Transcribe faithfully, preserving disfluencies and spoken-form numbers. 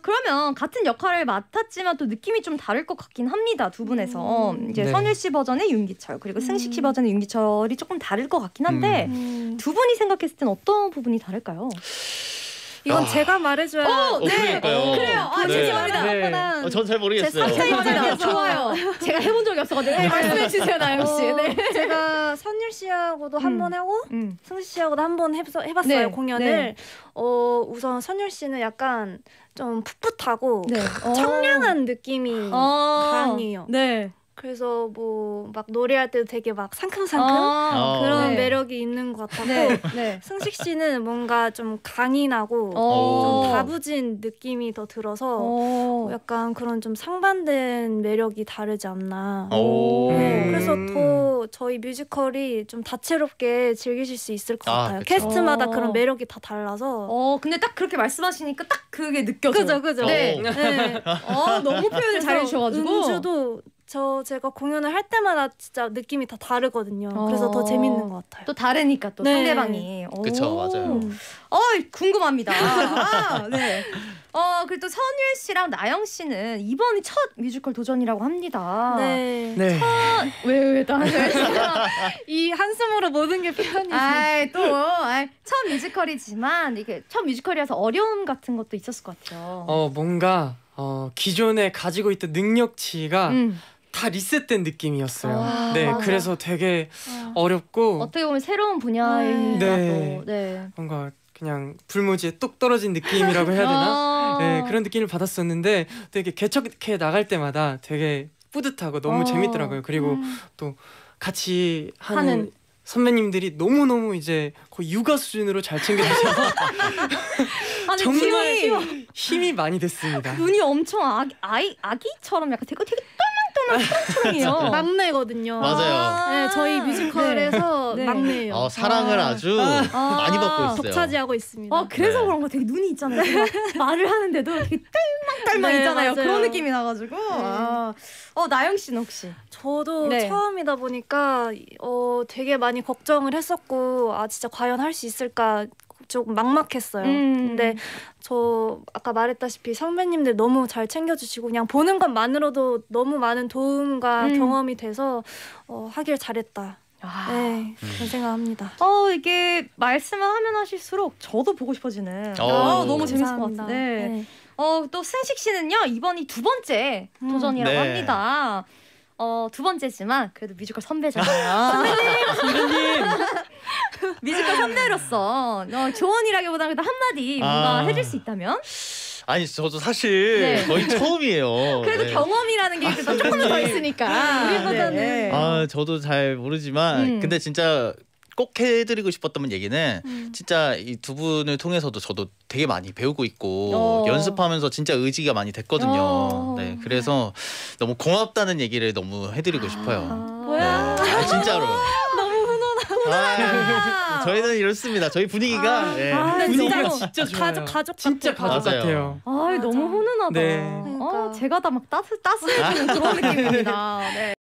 그러면 같은 역할을 맡았지만 또 느낌이 좀 다를 것 같긴 합니다. 두 분에서. 음. 이제 네. 선율 씨 버전의 윤기철 그리고 음. 승식 씨 버전의 윤기철이 조금 다를 것 같긴 한데 음. 두 분이 생각했을 땐 어떤 부분이 다를까요? 이건 아. 제가 말해줘야. 어, 네. 어, 그래요. 아, 네. 죄송합니다. 네. 어, 전 잘 모르겠어요. 제 삼 좋아요. 제가 해본 적이 없어가지고 네, 말씀해 주세요, 나영 씨. 어, 네. 제가 선율 씨하고도 한 번 음. 하고 음. 승식 씨하고도 한 번 해봤어요 네. 공연을. 네. 어, 우선 선율 씨는 약간 좀 풋풋하고 네. 청량한 느낌이 어. 강해요. 네. 그래서 뭐 막 노래할 때도 되게 막 상큼상큼 어. 그런 네. 매력이 있는 것 같았고 네. 네. 승식 씨는 뭔가 좀 강인하고 어. 좀 다부진 느낌이 더 들어서 어. 약간 그런 좀 상반된 매력이 다르지 않나. 네. 그래서 더 저희 뮤지컬이 좀 다채롭게 즐기실 수 있을 것 아, 같아요. 그쵸. 캐스트마다 어. 그런 매력이 다 달라서. 어, 근데 딱 그렇게 말씀하시니까 딱 그게 느껴져요. 그죠, 그죠. 네. 네. 어, 너무 표현을 잘 해주셔가지고. 음주도 저 제가 공연을 할 때마다 진짜 느낌이 다 다르거든요. 어. 그래서 더 재밌는 것 같아요. 또 다르니까 또 네. 상대방이. 그쵸, 오. 맞아요. 어, 궁금합니다. 아, 네. 어, 그리고 또 선율 씨랑 나영 씨는 이번이 첫 뮤지컬 도전이라고 합니다. 네. 네. 왜왜 나? 이 한숨으로 모든 게 표현이. 아이 또 아이, 첫 뮤지컬이지만 이게 첫 뮤지컬이라서 어려움 같은 것도 있었을 것 같아요. 어 뭔가 어 기존에 가지고 있던 능력치가 음. 다 리셋된 느낌이었어요. 아, 네, 맞아. 그래서 되게 어. 어렵고 어떻게 보면 새로운 분야인 네. 또 네. 뭔가 그냥 불모지에 뚝 떨어진 느낌이라고 해야 되나? 어. 네, 그런 느낌을 받았었는데 되게 개척해 나갈 때마다 되게 뿌듯하고 너무 어. 재밌더라고요. 그리고 음. 또 같이 하는, 하는. 선배님들이 너무너무 이제 거의 육아 수준으로 잘 챙겨주셔서 아니, 정말 힘이, 힘이 많이 됐습니다. 눈이 엄청 아기, 아이, 아기처럼 약간 되게 되게 똘망똘망 초롱초롱해요. 막내거든요. 맞아요. 네, 저희 뮤지컬에서 네. 막내예요. 어, 사랑을 아. 아주 아. 많이 받고 있어요. 독차지하고 있습니다. 어 그래서 네. 그런가 되게 눈이 있잖아요. 막 말을 하는데도 되게 똘망똘망 네, 있잖아요. 맞아요. 그런 느낌이 나가지고. 아. 어 나영 씨는 혹시? 저도 네. 처음이다 보니까 어 되게 많이 걱정을 했었고 아 진짜 과연 할 수 있을까 조금 막막했어요. 음. 근데 저 아까 말했다시피 선배님들 너무 잘 챙겨주시고 그냥 보는 것만으로도 너무 많은 도움과 음. 경험이 돼서 어, 하길 잘했다. 아. 네, 그런 생각합니다. 어 이게 말씀을 하면 하실수록 저도 보고 싶어지는. 어. 아, 너무 재밌을 것 감사합니다. 같은데. 네. 어 또 승식 씨는요 이번이 두 번째 음. 도전이라고 네. 합니다. 어 두 번째지만 그래도 뮤지컬 선배잖아요. 선배님, 선배님 뮤지컬 선배로서 어, 조언이라기보다는 그래도 한마디 뭔가 아. 해줄 수 있다면? 아니 저도 사실 네. 거의 처음이에요. 그래도 네. 경험이라는 게 그래도 조금 더 있으니까. 우리보다는. 네. 아 저도 잘 모르지만 음. 근데 진짜 꼭 해드리고 싶었던 얘기는 음. 진짜 이 두 분을 통해서도 저도 되게 많이 배우고 있고 어. 연습하면서 진짜 의지가 많이 됐거든요. 어. 네, 그래서 너무 고맙다는 얘기를 너무 해드리고 싶어요. 뭐야? 네. 아, 진짜로. 너무 훈훈하고. 아, 저희는 이렇습니다. 저희 분위기가 아, 예. 아, 분위기가 진짜로. 진짜 좋아요. 가족 가족 진짜 같아요. 가족 맞아요. 같아요. 아, 맞아. 너무 훈훈하다. 네. 어, 그러니까. 제가 다 막 따스 따스해지는 그런 느낌입니다. 네.